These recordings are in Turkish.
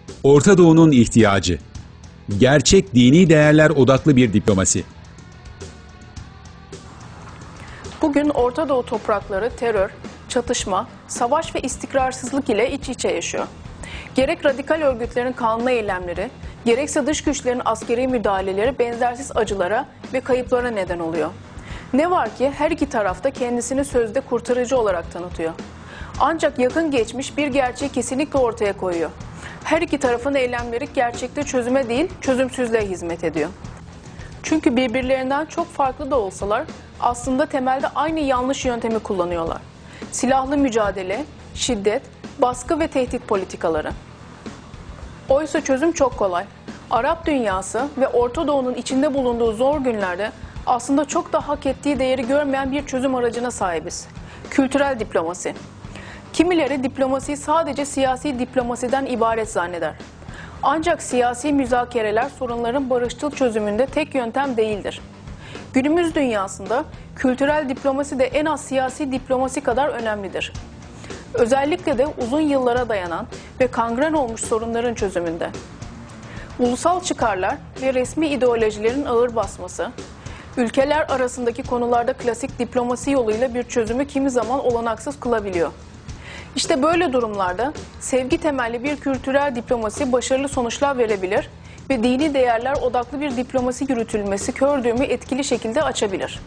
Orta Doğu'nun ihtiyacı. Gerçek dini değerler odaklı bir diplomasi. Bugün Orta Doğu toprakları terör, çatışma, savaş ve istikrarsızlık ile iç içe yaşıyor. Gerek radikal örgütlerin kanlı eylemleri, gerekse dış güçlerin askeri müdahaleleri benzersiz acılara ve kayıplara neden oluyor. Ne var ki her iki tarafta kendisini sözde kurtarıcı olarak tanıtıyor. Ancak yakın geçmiş bir gerçeği kesinlikle ortaya koyuyor. Her iki tarafın eylemleri gerçekte çözüme değil, çözümsüzlüğe hizmet ediyor. Çünkü birbirlerinden çok farklı da olsalar aslında temelde aynı yanlış yöntemi kullanıyorlar. Silahlı mücadele, şiddet, baskı ve tehdit politikaları. Oysa çözüm çok kolay. Arap dünyası ve Orta Doğu'nun içinde bulunduğu zor günlerde aslında çok da hak ettiği değeri görmeyen bir çözüm aracına sahibiz. Kültürel diplomasi. Kimileri diplomasiyi sadece siyasi diplomasiden ibaret zanneder. Ancak siyasi müzakereler sorunların barışçıl çözümünde tek yöntem değildir. Günümüz dünyasında kültürel diplomasi de en az siyasi diplomasi kadar önemlidir. Özellikle de uzun yıllara dayanan ve kangren olmuş sorunların çözümünde. Ulusal çıkarlar ve resmi ideolojilerin ağır basması, ülkeler arasındaki konularda klasik diplomasi yoluyla bir çözümü kimi zaman olanaksız kılabiliyor. İşte böyle durumlarda sevgi temelli bir kültürel diplomasi başarılı sonuçlar verebilir ve dini değerler odaklı bir diplomasi yürütülmesi kör düğümü etkili şekilde açabilir.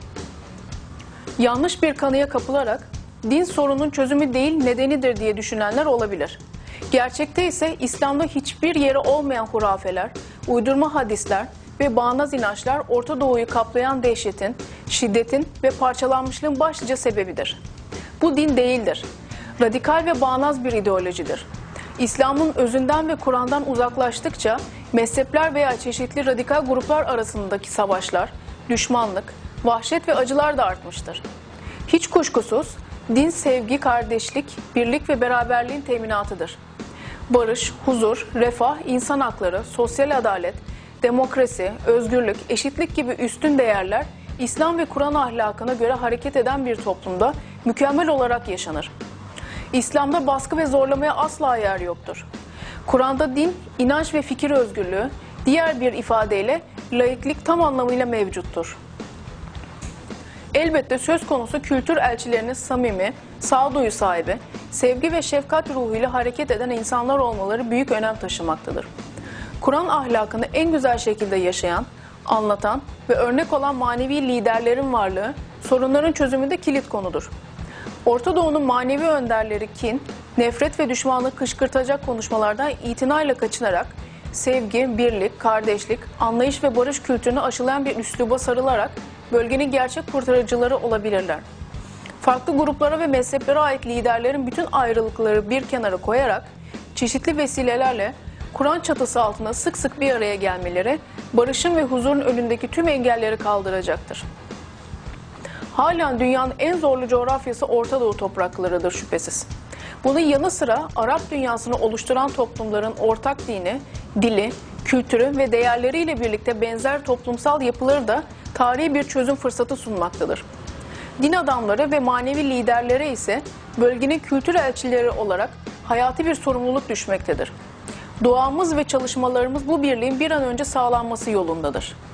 Yanlış bir kanıya kapılarak din sorunun çözümü değil nedenidir diye düşünenler olabilir. Gerçekte ise İslam'da hiçbir yeri olmayan hurafeler, uydurma hadisler ve bağnaz inançlar Orta Doğu'yu kaplayan dehşetin, şiddetin ve parçalanmışlığın başlıca sebebidir. Bu din değildir. Radikal ve bağnaz bir ideolojidir. İslam'ın özünden ve Kur'an'dan uzaklaştıkça mezhepler veya çeşitli radikal gruplar arasındaki savaşlar, düşmanlık, vahşet ve acılar da artmıştır. Hiç kuşkusuz din sevgi, kardeşlik, birlik ve beraberliğin teminatıdır. Barış, huzur, refah, insan hakları, sosyal adalet, demokrasi, özgürlük, eşitlik gibi üstün değerler İslam ve Kur'an ahlakına göre hareket eden bir toplumda mükemmel olarak yaşanır. İslam'da baskı ve zorlamaya asla yer yoktur. Kur'an'da din, inanç ve fikir özgürlüğü, diğer bir ifadeyle laiklik tam anlamıyla mevcuttur. Elbette söz konusu kültür elçilerinin samimi, sağduyu sahibi, sevgi ve şefkat ruhuyla hareket eden insanlar olmaları büyük önem taşımaktadır. Kur'an ahlakını en güzel şekilde yaşayan, anlatan ve örnek olan manevi liderlerin varlığı sorunların çözümünde kilit konudur. Orta Doğu'nun manevi önderleri kin, nefret ve düşmanlık kışkırtacak konuşmalardan itinayla kaçınarak sevgi, birlik, kardeşlik, anlayış ve barış kültürünü aşılayan bir üsluba sarılarak bölgenin gerçek kurtarıcıları olabilirler. Farklı gruplara ve mezheplere ait liderlerin bütün ayrılıkları bir kenara koyarak çeşitli vesilelerle Kur'an çatısı altında sık sık bir araya gelmeleri barışın ve huzurun önündeki tüm engelleri kaldıracaktır. Halen dünyanın en zorlu coğrafyası Orta Doğu topraklarıdır şüphesiz. Bunun yanı sıra Arap dünyasını oluşturan toplumların ortak dini, dili, kültürü ve değerleriyle birlikte benzer toplumsal yapıları da tarihi bir çözüm fırsatı sunmaktadır. Din adamları ve manevi liderlere ise bölgenin kültür elçileri olarak hayati bir sorumluluk düşmektedir. Duamız ve çalışmalarımız bu birliğin bir an önce sağlanması yolundadır.